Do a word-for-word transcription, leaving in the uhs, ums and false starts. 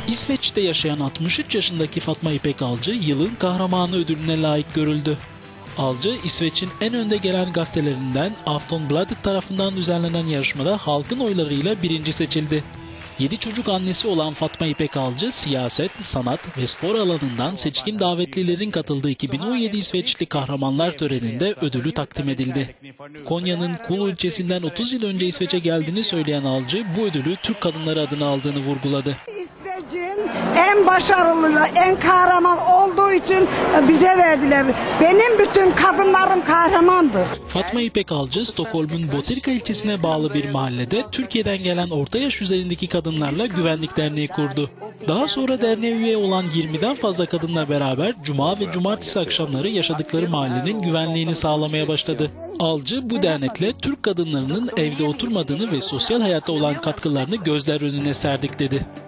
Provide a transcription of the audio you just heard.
İsveç'te yaşayan altmış üç yaşındaki Fatma İpek Alcı yılın kahramanı ödülüne layık görüldü. Alcı, İsveç'in en önde gelen gazetelerinden Aftonbladet tarafından düzenlenen yarışmada halkın oylarıyla birinci seçildi. Yedi çocuk annesi olan Fatma İpek Alcı, siyaset, sanat ve spor alanından seçkin davetlilerin katıldığı iki bin on yedi İsveçli Kahramanlar töreninde ödülü takdim edildi. Konya'nın Kulu ilçesinden otuz yıl önce İsveç'e geldiğini söyleyen Alcı, bu ödülü Türk kadınları adına aldığını vurguladı. İsveç'in en başarılı, en kahraman olduğu için bize verdiler. Benim bütün kadınlarım kahramandır. Fatma İpek Alcı, Stockholm'un Botkyrka ilçesine bağlı bir mahallede Türkiye'den gelen orta yaş üzerindeki kadınlarla güvenlik derneği kurdu. Daha sonra derneğe üye olan yirmiden fazla kadınla beraber cuma ve cumartesi akşamları yaşadıkları mahallenin güvenliğini sağlamaya başladı. Alcı, bu dernekle Türk kadınlarının evde oturmadığını ve sosyal hayata olan katkılarını gözler önüne serdik dedi.